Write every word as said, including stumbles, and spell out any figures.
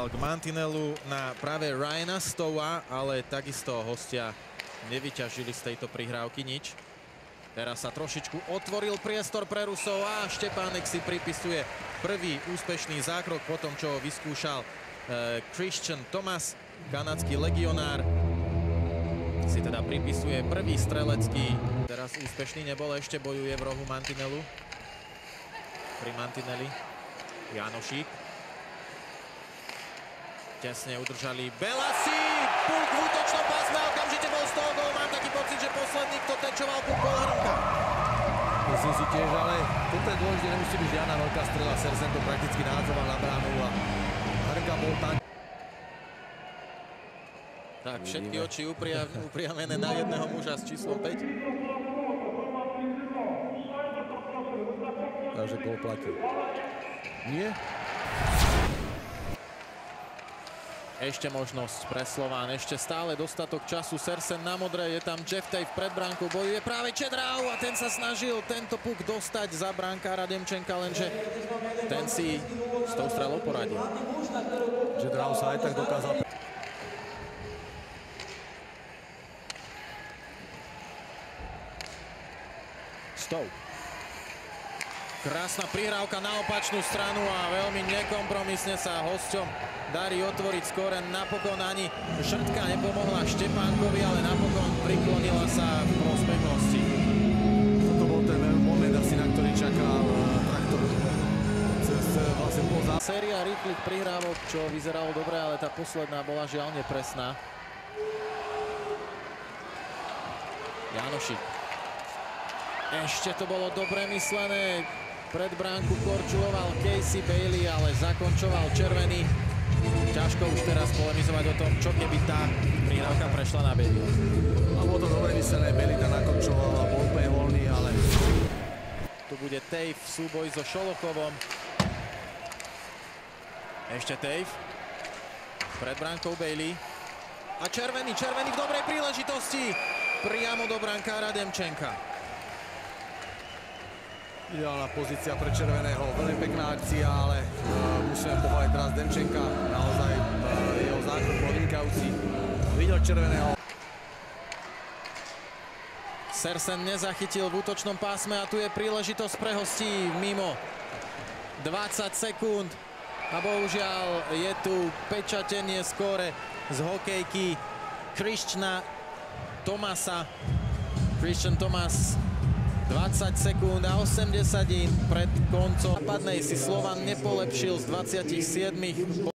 Dal k mantinelu na práve Ryana Stowa, ale takisto hostia nevyťažili z tejto prihrávky nič. Teraz sa trošičku otvoril priestor pre Rusov a Štepánek si pripisuje prvý úspešný zákrok po tom, čo ho vyskúšal eh, Christian Thomas, kanadský legionár. Si teda pripisuje prvý strelecký. Teraz úspešný nebol, ešte bojuje v rohu mantinelu. Pri mantineli Janošík. Tesne udržali Belasi. Puk v útočnom pásme, okamžite bol z toho gól. Mám taký pocit, že posledný, kto tečoval, Puk, bol Hrnka. Myslím si tiež, ale toto je dôležité, nemusí byť žiadna veľká strela. Sersen to prakticky nahádzoval na bránu a Hrnka bol tam. Tak, všetky oči upria, upriamené na jedného muža s číslom päť. Takže gól platí. Nie? Ešte možnosť pre Slován, ešte stále dostatok času. Sersen na modre, je tam Jeff Tave pred bránkou, bojuje práve Čedrau a ten sa snažil tento puk dostať za bránkára Demčenka, lenže ten si s tou strelou poradil. Čedrau sa aj tak dokázal. Stow. Krásna prihrávka na opačnú stranu a veľmi nekompromisne sa hosťom darí otvoriť skóre. Napokon ani šrtka nepomohla Štepánkovi, ale napokon priklonila sa v prospech hostí. Toto bol ten moment asi, na ktorý čakal Traktor. Vlastne bol za... Séria rýchlych prihrávok, čo vyzeralo dobre, ale tá posledná bola žiaľ nepresná. Janošík. Ešte to bolo dobre myslené. Pred bránku korčuloval Casey Bailey, ale zakončoval červený. Ťažko už teraz polemizovať o tom, čo keby tá prihrávka prešla na Bailey. A bolo to dobre myslené, Bailey tam nakončoval a bol úplne voľný, ale... Tu bude Tave v súboj so Šolochovom. Ešte Tave. Pred bránkou Bailey. A červený, červený v dobrej príležitosti. Priamo do brankára Demčenka. Ideálna pozícia pre červeného, veľmi pekná akcia, ale uh, musíme pochváliť teraz Demčenka. Naozaj uh, jeho zákrok bol vynikajúci. Videl červeného. Sersen nezachytil v útočnom pásme a tu je príležitosť pre hostí mimo. dvadsať sekúnd a bohužiaľ je tu pečatenie skóre z hokejky Christiana Thomasa. Christian Thomas dvadsať sekúnd a osemdesiat pred koncom. Napadnej si Slovan nepolepšil z dvadsiatich siedmich